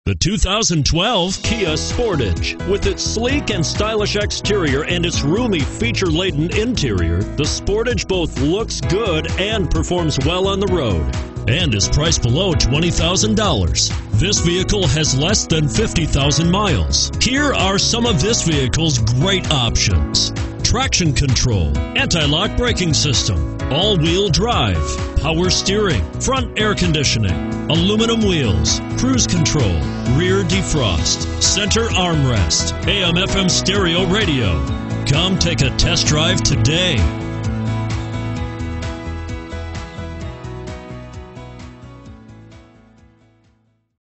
The 2012 Kia Sportage. With its sleek and stylish exterior and its roomy, feature-laden interior, the Sportage both looks good and performs well on the road, and is priced below $20,000. This vehicle has less than 50,000 miles. Here are some of this vehicle's great options: traction control, anti-lock braking system, all-wheel drive, power steering, front air conditioning, aluminum wheels, cruise control, rear defrost, center armrest, AM/FM stereo radio. Come take a test drive today.